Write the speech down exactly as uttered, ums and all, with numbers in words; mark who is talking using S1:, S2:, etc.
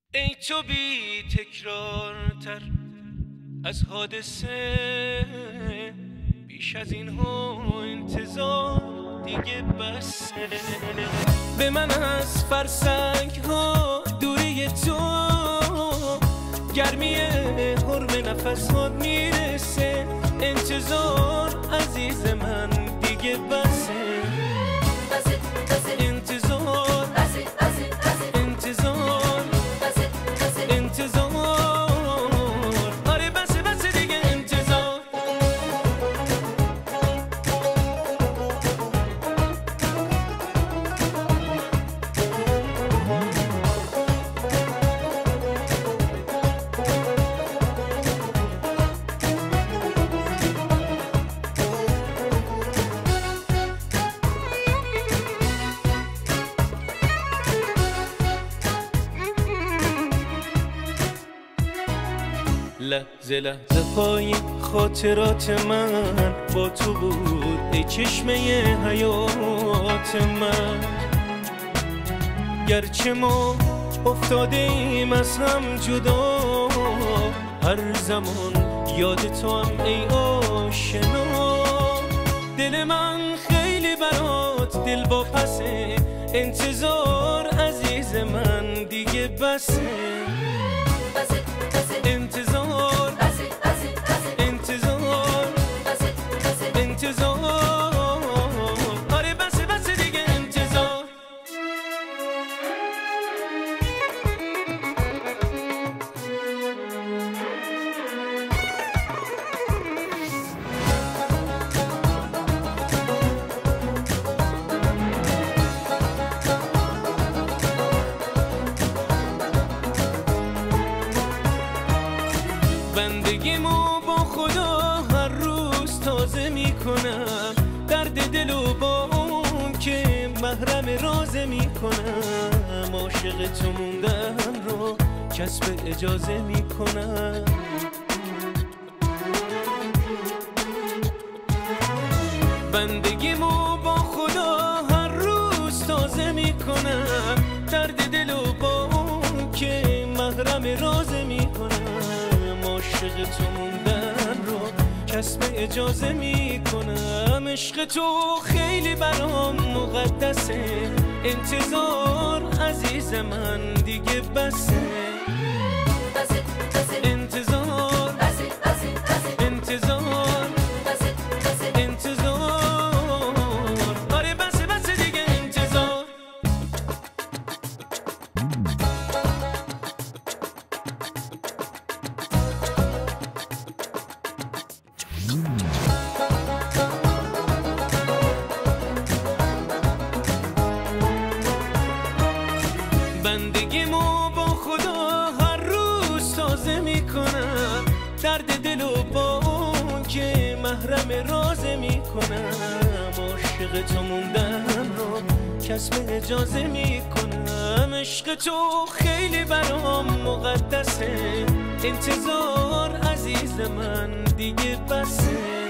S1: ای تو بی تکرارتر از حادثه، بیش از این ها انتظار دیگه بسه. به من از فرسنگ ها دوری تو، گرمی حرم نفس هات میرسه. انتظار عزیز من دیگه بسه. انتظار انتظار انتظار آره بسه بسه دیگه انتظار. لحظه لحظه های خاطرات من با تو بود، ای چشمه حیات من. گرچه ما افتاده ایم از هم جدا، هر زمان یاد تو هم ای آشنا. دل من خیلی برات دل با پسه، انتظار عزیز من دیگه بسه. انتظار انتظار انتظار آره بسه بسه دیگه انتظار. بندگیمو با خدا هر روز تازه میکنم، درد دلو با اون که محرم رازه میکنم. عاشق تو موندن رو کسب اجازه میکنم. بندگیمو با خدا هر روز تازه میکنم، درد دلو با اون که محرم رازه میکنم. عاشق تو موندن رو کسب اجازه میکنم. عشق تو خیلی برام مقدسه، انتظار عزیز من دیگه بسه. انتظار انتظار انتظار آره بسه بسه دیگه انتظار. بندگیمو با خدا هر روز تازه میکنم، درد دلو با اون که محرم رازه میکنم. عاشق تو موندن رو کسب اجازه میکنم. عشق تو خیلی برام مقدسه، انتظار عزیز من دیگه بسه.